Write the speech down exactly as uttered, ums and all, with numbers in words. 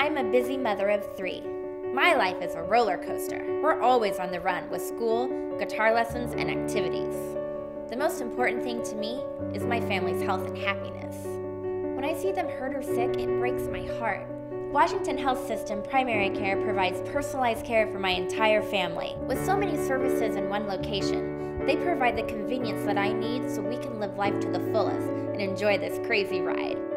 I'm a busy mother of three. My life is a roller coaster. We're always on the run with school, guitar lessons, and activities. The most important thing to me is my family's health and happiness. When I see them hurt or sick, it breaks my heart. Washington Health System Primary Care provides personalized care for my entire family. With so many services in one location, they provide the convenience that I need so we can live life to the fullest and enjoy this crazy ride.